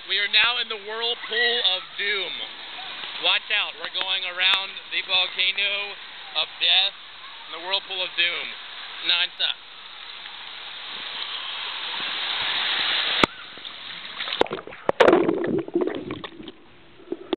We are now in the whirlpool of doom. Watch out, we're going around the volcano of death in the whirlpool of doom. Non-stop.